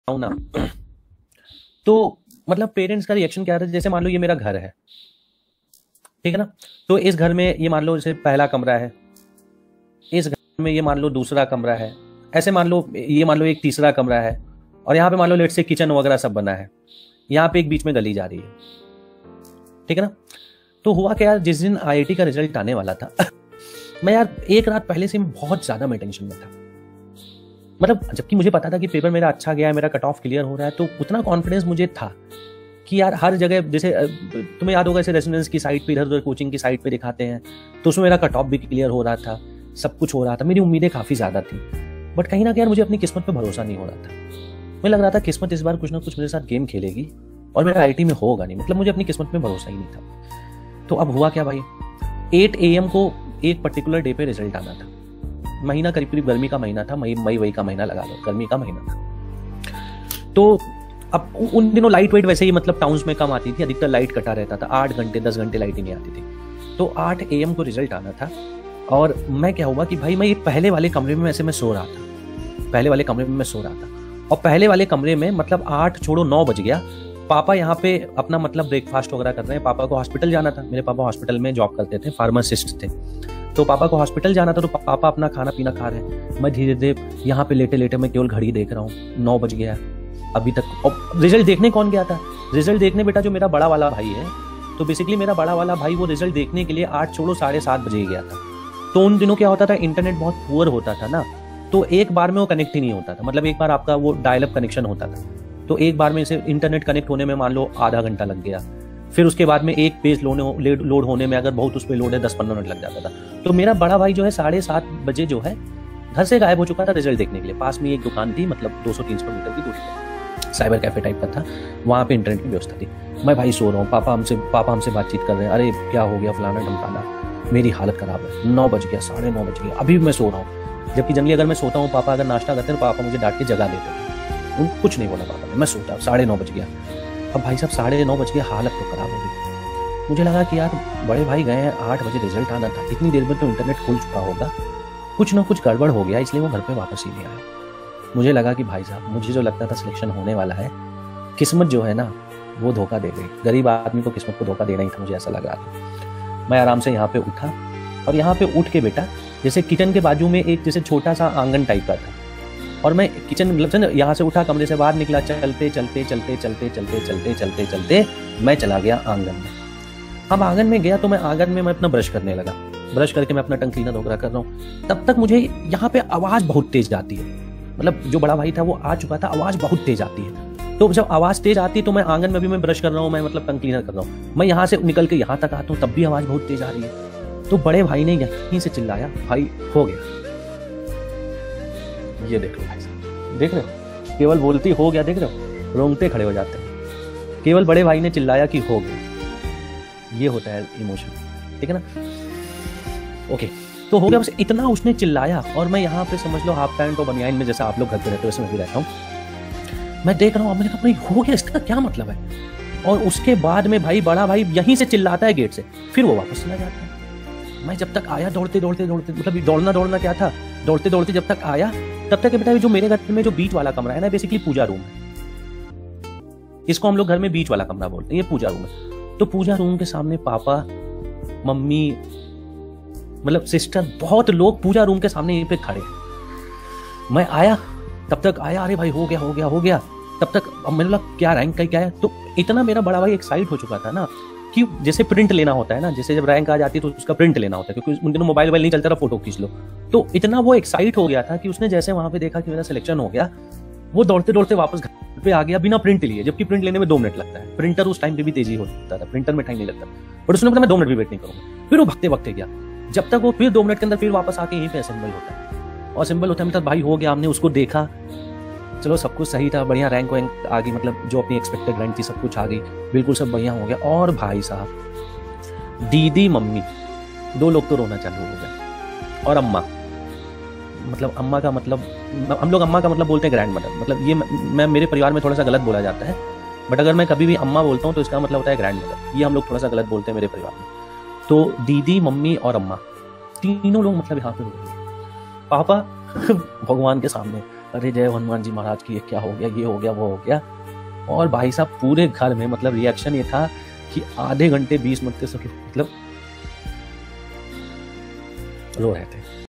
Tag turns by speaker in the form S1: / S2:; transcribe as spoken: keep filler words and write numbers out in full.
S1: हूं ना। तो मतलब पेरेंट्स का रिएक्शन क्या था, जैसे मान लो ये मेरा घर है, ठीक है ना। तो इस घर में ये मान लो जैसे पहला कमरा है, इस घर में ये मान लो दूसरा कमरा है, ऐसे मान लो ये मान लो एक तीसरा कमरा है, और यहाँ पे मान लो लेट से किचन वगैरह सब बना है, यहाँ पे एक बीच में गली जा रही है, ठीक है ना। तो हुआ क्या यार, जिस दिन आईआईटी का रिजल्ट आने वाला था मैं यार एक रात पहले से बहुत ज्यादा मैं टेंशन में था। मतलब जबकि मुझे पता था कि पेपर मेरा अच्छा गया है, मेरा कट ऑफ क्लियर हो रहा है, तो उतना कॉन्फिडेंस मुझे था कि यार हर जगह, जैसे तुम्हें याद होगा ऐसे रेसिडेंस की साइट पे, इधर उधर कोचिंग की साइट पे दिखाते हैं, तो उसमें मेरा कट ऑफ भी क्लियर हो रहा था, सब कुछ हो रहा था, मेरी उम्मीदें काफी ज्यादा थी। बट कहीं ना कहीं मुझे अपनी किस्मत पे भरोसा नहीं हो रहा था। मुझे लग रहा था किस्मत इस बार कुछ ना कुछ मेरे साथ गेम खेलेगी और मेरा आईआईटी में होगा नहीं। मतलब मुझे अपनी किस्मत में भरोसा ही नहीं था। तो अब हुआ क्या भाई, एट ए एम को एक पर्टिकुलर डे पे रिजल्ट आना था। महीना करीब करीब गर्मी का महीना था, मई मई वही का महीना लगा लो, गर्मी का महीना था। तो अब उन दिनों लाइट वेट वैसे ही मतलब टाउन्स में कम आती थी, अधिकतर लाइट कटा रहता था, आठ घंटे दस घंटे लाइट ही नहीं आती थी। तो आठ ए एम को रिजल्ट आना था, और मैं क्या हुआ कि भाई मैं ये पहले वाले कमरे में वैसे मैं सो रहा था, पहले वाले कमरे में मैं सो रहा था, और पहले वाले कमरे में मतलब आठ छोड़ो नौ बज गया, पापा यहाँ पे अपना मतलब ब्रेकफास्ट वगैरह कर रहे हैं। पापा को हॉस्पिटल जाना था, मेरे पापा हॉस्पिटल में जॉब करते थे, फार्मासिस्ट थे, तो पापा को हॉस्पिटल जाना था, तो पापा अपना खाना पीना खा रहे हैं। मैं धीरे धीरे यहाँ पे लेटे लेटे मैं केवल घड़ी देख रहा हूँ, नौ बज गया अभी तक। और रिजल्ट देखने कौन गया था? रिजल्ट देखने बेटा जो मेरा बड़ा वाला भाई है, तो बेसिकली मेरा बड़ा वाला भाई वो रिजल्ट देखने के लिए आठ छोड़ो साढ़े सात बजे गया था। तो उन दिनों क्या होता था, इंटरनेट बहुत पुअर होता था ना, तो एक बार में वो कनेक्ट ही नहीं होता था। मतलब एक बार आपका वो डायल अप कनेक्शन होता था, तो एक बार में से इंटरनेट कनेक्ट होने में मान लो आधा घंटा लग गया, फिर उसके बाद में एक पेज लोड लोड होने में अगर बहुत उस पर लोड है दस पंद्रह मिनट लग जाता था। तो मेरा बड़ा भाई जो है साढ़े सात बजे जो है घर से गायब हो चुका था रिजल्ट देखने के लिए। पास में एक दुकान थी, मतलब दो सौ तीन सौ मीटर की दूरी, साइबर कैफे टाइप का था, वहाँ पे इंटरनेट की व्यवस्था थी। मैं भाई सो रहा हूँ, पापा हमसे पापा हमसे बातचीत कर रहे हैं, अरे क्या हो गया फलाना ढमकाना, मेरी हालत खराब है, नौ बज गया साढ़े नौ बज गया, अभी मैं सो रहा हूँ। जबकि जनरली अगर मैं सोता हूँ, पापा अगर नाश्ता करते हैं तो पापा मुझे डांट के जगा देते थे। उन कुछ नहीं बोला पापा ने, मैं सोता, साढ़े नौ बज गया। अब भाई साहब साढ़े नौ बज गया, हालत तो खराब हो गई। मुझे लगा कि यार बड़े भाई गए हैं, आठ बजे रिजल्ट आना था, इतनी देर में तो इंटरनेट खुल चुका होगा, कुछ ना कुछ गड़बड़ हो गया, इसलिए वो घर पे वापस ही नहीं आया। मुझे लगा कि भाई साहब मुझे जो लगता था सिलेक्शन होने वाला है, किस्मत जो है ना वो धोखा दे गई। गरीब आदमी को किस्मत को धोखा देना ही था, मुझे ऐसा लग रहा था। मैं आराम से यहाँ पे उठा, और यहाँ पे उठ के बेटा जैसे किचन के बाजू में एक जैसे छोटा सा आंगन टाइप का था, और मैं किचन मतलब यहाँ से उठा, कमरे से बाहर निकला, चलते चलते चलते चलते चलते चलते चलते चलते मैं चला गया आंगन में। अब आंगन में गया तो मैं आंगन में मैं अपना ब्रश करने लगा, ब्रश करके मैं अपना टंग क्लीनर वगैरह कर रहा हूँ। तब तक मुझे यहाँ पे आवाज बहुत तेज आती है, मतलब जो बड़ा भाई था वो आ चुका था, आवाज बहुत तेज आती है। तो जब आवाज तेज आती है तो मैं आंगन में भी मैं ब्रश कर रहा हूँ, मैं मतलब टंग क्लीनर कर रहा हूँ, मैं यहाँ से निकल के यहाँ तक आता हूँ, तब भी आवाज बहुत तेज आ रही है। तो बड़े भाई ने यहीं से चिल्लाया, भाई हो गया। ये देख लो भाई साहब, देख रहे हो, केवल बोलती हो गया, देख रहे हो, रोंगटे खड़े हो जाते हैं। केवल बड़े भाई ने चिल्लाया कि हो गया। ये होता है इमोशन, ठीक है ना। ओके, तो हो गया, बस इतना उसने चिल्लाया, और मैं यहाँ पे समझ लो हाफ पैंट और बनियाइन में, जैसा आप लोग घर पे रहते हो वैसे मैं भी रहता हूँ, मैं देख रहा हूँ। अब मैंने कहा भाई हो गया, इसका क्या मतलब है? और उसके बाद में भाई बड़ा भाई यहीं से चिल्लाता है गेट से, फिर वो वापस चला जाता है। मैं जब तक आया दौड़ते दौड़ते दौड़ते, मतलब दौड़ना दौड़ना क्या था, दौड़ते दौड़ते जब तक आया, तब तक बेटा जो मेरे घर में जो बीच वाला कमरा है ना, बेसिकली पूजा रूम है, इसको हम लोग घर में बीच वाला कमरा बोलते हैं, ये पूजा रूम है। तो पूजा रूम के सामने पापा, मम्मी, मतलब सिस्टर, बहुत लोग पूजा रूम के सामने यहीं पे खड़े। मैं आया, तब तक आया, अरे भाई हो गया हो गया हो गया, तब तक अब मैंने बोला क्या रैंक का क्या है। तो इतना मेरा बड़ा भाई एक्साइट हो चुका था ना, कि जैसे प्रिंट लेना होता है ना, जैसे जब रैंक आ जाती है तो उसका प्रिंट लेना होता है, क्योंकि उन दिनों मोबाइल वाइल नहीं चलता था, फोटो खींच लो। तो इतना वो एक्साइट हो गया था कि उसने जैसे वहां पे देखा कि मेरा सिलेक्शन हो गया, वो दौड़ते दौड़ते वापस घर पे आ गया बिना प्रिंट लिए, जबकि प्रिंट लेने में दो मिनट लगता है, प्रिंटर उस टाइम पे भी तेजी होता था, प्रिंटर में टाइम नहीं लगता। बट उसने बोला मैं दो मिनट भी वेट नहीं करूंगा। फिर वो भगते भगते गया, जब तक वो फिर दो मिनट के अंदर फिर वापस आके यहीं पे असेंबल होता है, और असेंबल होता है मतलब भाई हो गया। हमने उसको देखा, चलो सब कुछ सही था, बढ़िया रैंक वैंक आ गई, मतलब जो अपनी एक्सपेक्टेड रैंक थी सब कुछ आ गई, बिल्कुल सब बढ़िया हो गया। और भाई साहब दीदी मम्मी दो लोग तो रोना चालू हो गए, और अम्मा, मतलब अम्मा का मतलब हम लोग अम्मा का मतलब बोलते हैं ग्रैंड मदर, मतलब ये मैं मेरे परिवार में थोड़ा सा गलत बोला जाता है, बट अगर मैं कभी भी अम्मा बोलता हूँ तो इसका मतलब होता है ग्रैंड मदर, ये हम लोग थोड़ा सा गलत बोलते हैं मेरे परिवार में। तो दीदी, मम्मी और अम्मा तीनों लोग मतलब यहाँ पे रो रहे हैं। पापा भगवान के सामने, अरे जय हनुमान जी महाराज की, ये क्या हो गया, ये हो गया, वो हो गया। और भाई साहब पूरे घर में मतलब रिएक्शन ये था कि आधे घंटे बीस मिनट से सब मतलब रो रहे थे।